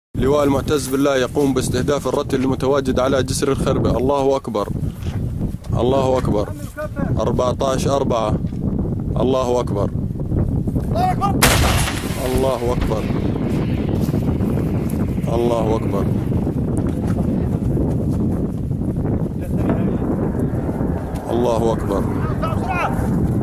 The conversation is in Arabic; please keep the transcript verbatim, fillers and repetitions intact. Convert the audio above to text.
لواء المعتز بالله يقوم باستهداف الرتل المتواجد على جسر الخربة. الله أكبر، الله أكبر. أربعة عشر أربعة. الله أكبر، الله أكبر، الله أكبر. الله أكبر.